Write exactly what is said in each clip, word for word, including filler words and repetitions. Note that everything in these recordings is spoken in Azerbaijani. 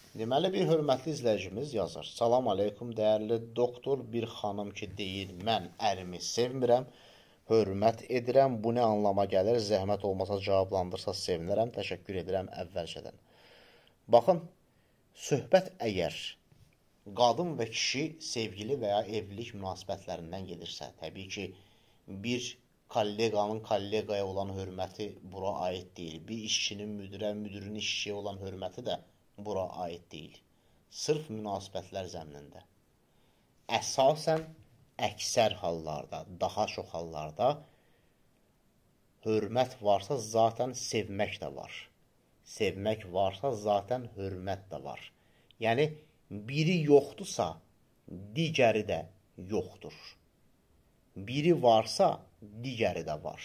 Deməli, bir hörmətli izləyicimiz yazır. Salam aleykum, dəyərli doktor, bir xanım ki deyir, mən ərimi sevmirəm, hörmət edirəm, bu nə anlama gəlir, zəhmət olmasa cavablandırsa sevinərəm, təşəkkür edirəm əvvəlcədən. Baxın, söhbət əgər qadın və kişi sevgili və ya evlilik münasibətlərindən gedirsə, təbii ki, bir kolleqanın kolleqaya olan hörməti bura aid deyil. Bir işçinin müdirə, müdirin işçiyə olan hörməti də bura aid deyil. Sırf münasibətlər zəminində. Əsasən, əksər hallarda, daha çox hallarda hörmət varsa zaten sevmək də var. Sevmək varsa zaten hörmət də var. Yəni, biri yoxdursa, digəri də yoxdur. Biri varsa, digəri də var.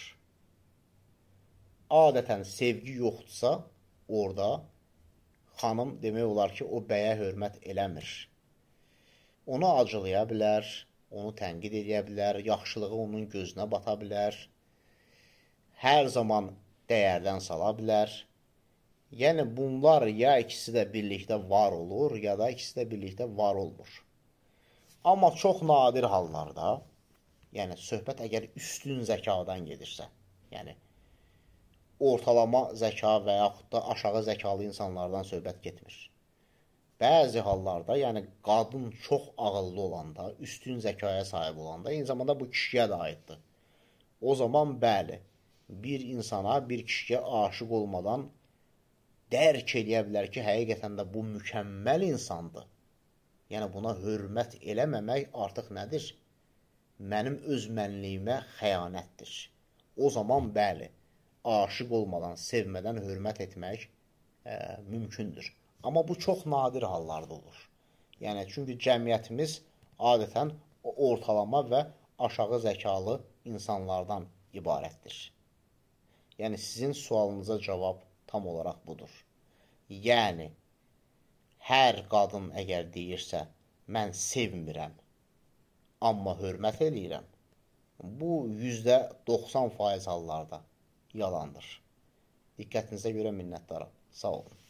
Adətən sevgi yoxdursa, orada xanım demək olar ki, o bəyə hörmət eləmir. Onu acılaya bilər, onu tənqid edə bilər, yaxşılığı onun gözünə bata bilər, hər zaman dəyərdən sala bilər. Yəni, bunlar ya ikisi də birlikdə var olur, ya da ikisi də birlikdə var olmur. Amma çox nadir hallarda, yəni söhbət əgər üstün zəkadan gedirsə, yəni ortalama zəka və yaxud da aşağı zəkalı insanlardan söhbət getmir. Bəzi hallarda, yəni qadın çox ağıllı olanda, üstün zəkaya sahib olanda, eyni zamanda bu kişiyə də aiddir. O zaman bəli, bir insana, bir kişiyə aşıq olmadan dərk eləyə bilər ki, həqiqətən də bu mükəmməl insandır. Yəni buna hörmət eləməmək artıq nədir? Mənim öz mənliyimə xəyanətdir. O zaman bəli, aşıq olmadan, sevmədən hörmət etmək e, mümkündür. Amma bu çox nadir hallarda olur. Yəni, çünki cəmiyyətimiz adətən ortalama və aşağı zəkalı insanlardan ibarətdir. Yəni, sizin sualınıza cavab tam olaraq budur. Yəni, hər qadın əgər deyirsə, mən sevmirəm, amma hörmət eləyirəm, bu yüzdə doxsan faiz hallarda yalandır. Diqqətinizə görə minnətdaram. Sağ olun.